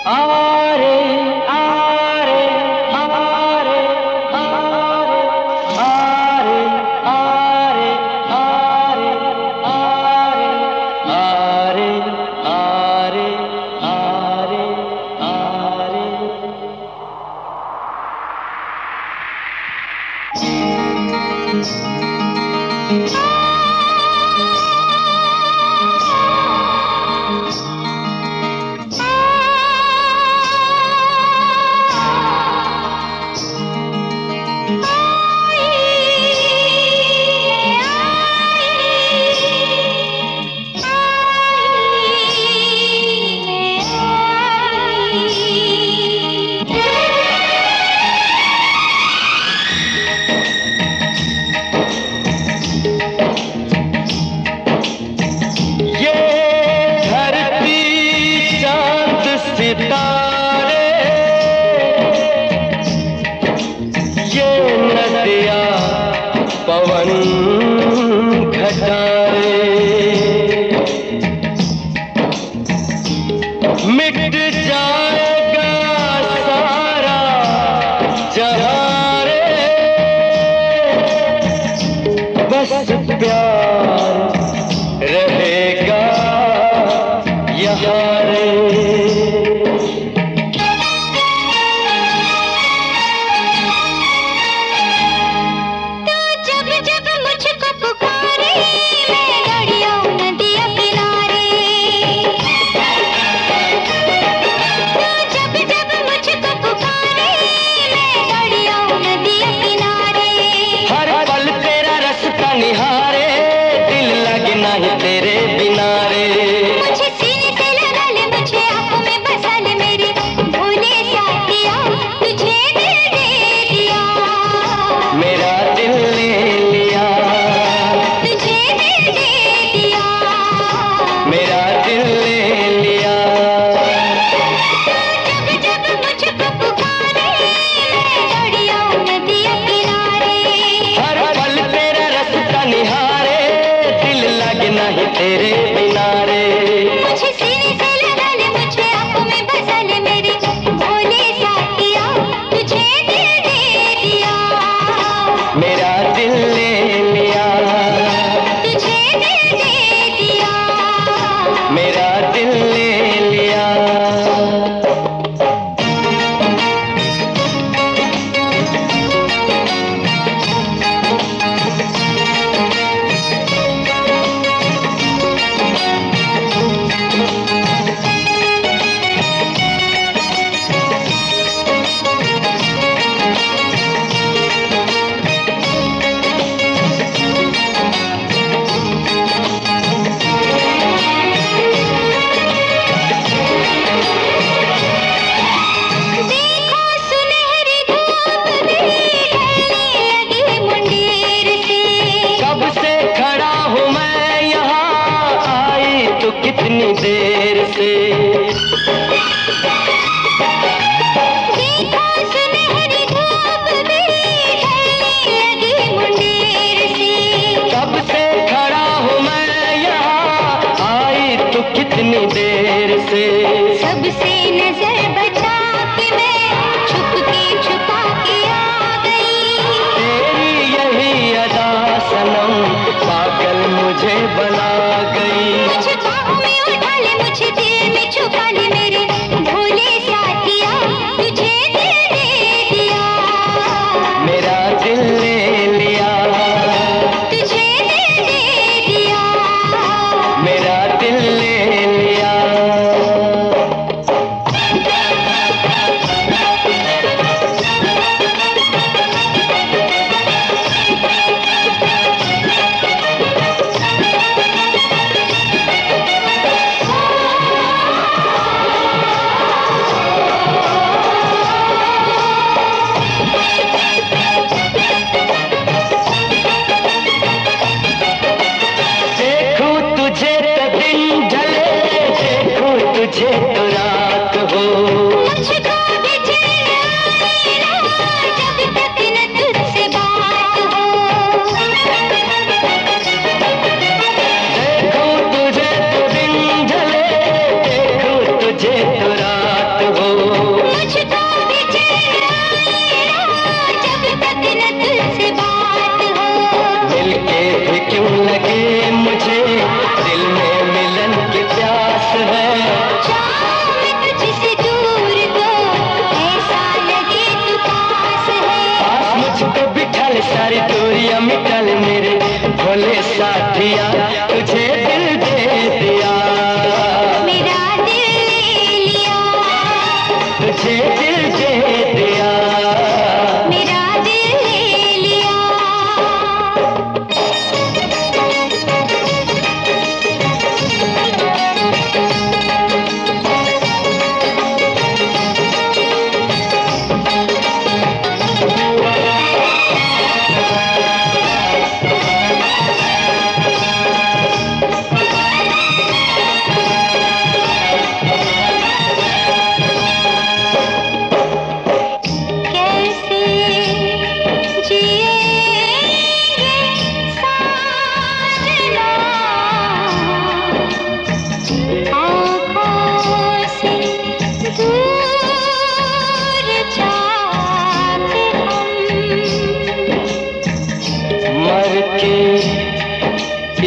आरे आरे आरे आरे आरे आरे आरे आरे आरे आरे आरे आरे। सितारे ये नदिया पवन घटारे मिट जाएगा सारा जहां रे बस प्यार रहेगा यहाँ रे।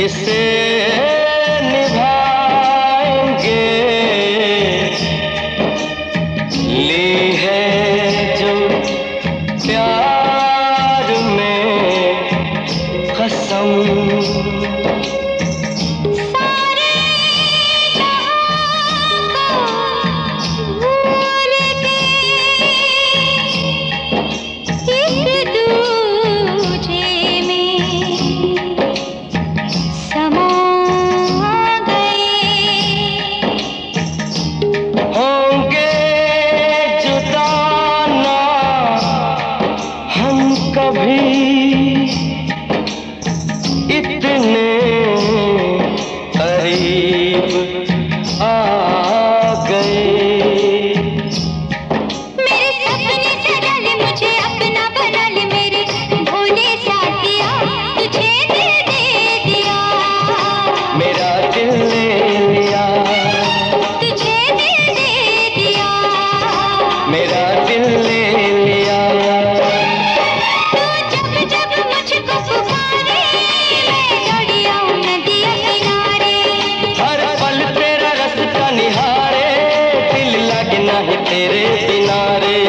किसे निभाएंगे, ली है जो प्यार में कसम, सारे भूल के एक दूजे में समा गए। होंगे जुदा ना हम कभी, इतने करीब आ गए। मेरे सपने सजा ले, मुझे अपना बना ले, मेरे भोले साथिया तुझे दिल दे दिया। मेरा दिल ले लिया, तुझे दिल दे दिया। मेरा दिल ले लिया। तू जब जब मुझको पुकारे, मैं दौड़ी आऊं नदिया किनारे। हर पल तेरा रास्ता निहारे, दिल लगे नहीं तेरे किनारे।